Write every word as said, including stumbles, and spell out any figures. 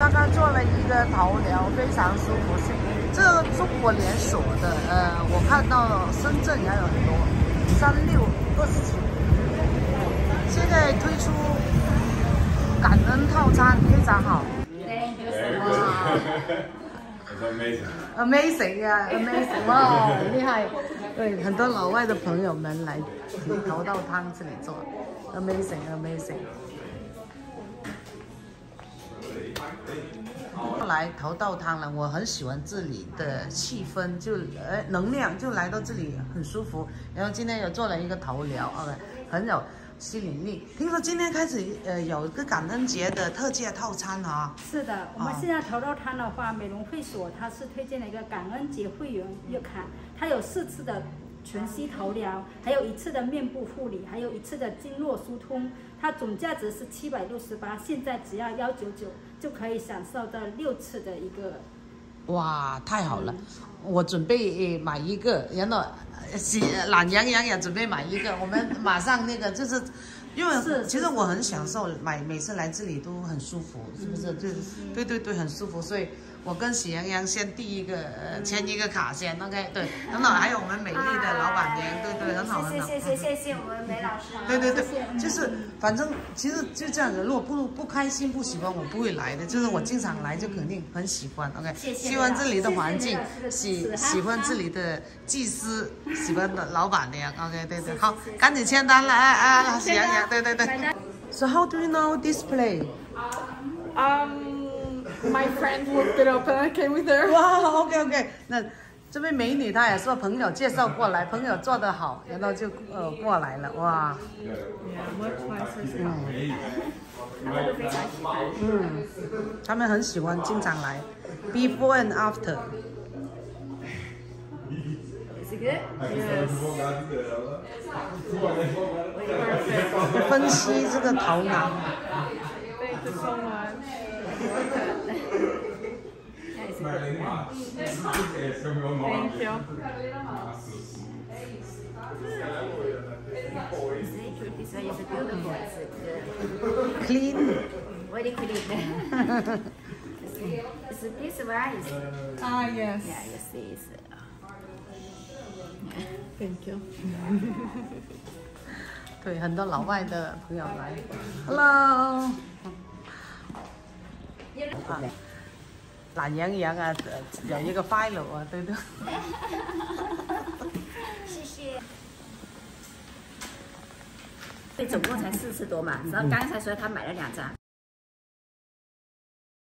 刚刚做了一个头疗，非常舒服。是这个中国连锁的，呃，我看到深圳也有很多，三六二十九。现在推出感恩套餐，非常好。哇 ，amazing 呀 ，amazing， 哇，厉害！对，很多老外的朋友们来头道汤这里做 ，amazing，amazing。来头道汤了，我很喜欢这里的气氛，就呃能量，就来到这里很舒服。然后今天又做了一个头疗 ，OK， 很有吸引力。听说今天开始呃有一个感恩节的特价套餐啊。 是的，我们现在头道汤的话，美容会所它是推荐了一个感恩节会员月卡，它有四次的全息头疗，还有一次的面部护理，还有一次的经络疏通，它总价值是七百六十八，现在只要幺九九就可以享受到六次的一个。 哇，太好了！嗯、我准备买一个，然后懒洋洋也准备买一个，我们马上那个就是。因为其实我很享受买，每次来这里都很舒服，是不是？对，对对对，很舒服。所以我跟喜羊羊先递一个，呃，签一个卡先 ，OK， 对，很好。还有我们美丽的老板娘，对对，很好很好。 谢谢谢谢我们梅老师。 对对对，就是反正其实就这样子，如果不不开心不喜欢，我不会来的。就是我经常来就肯定很喜欢 ，OK。喜欢这里的环境，喜喜欢这里的技师，喜欢的老板娘 ，OK， 对对，好，赶紧签单了，哎哎，喜羊羊。对对对。So how do you know this play? Um, my friend looked it up and I came with her. 哇 ，OK OK。那这位美女她也说朋友介绍过来，朋友做得好，然后就呃过来了，哇。 Yeah, much nicer. 嗯。嗯，他们很喜欢，经常来。Before and after. Is it good? Yes. 分析这个头脑。 Thank you so much. Thank you. This one is beautiful. Clean. Very clean. Is this one? Ah, yes. Yeah, you see. Thank you. 对，很多老外的朋友来 ，Hello。啊，懒洋洋啊，有一个 file 啊，对对。 谢谢。对，总共才四次多嘛，然后刚才说他买了两张，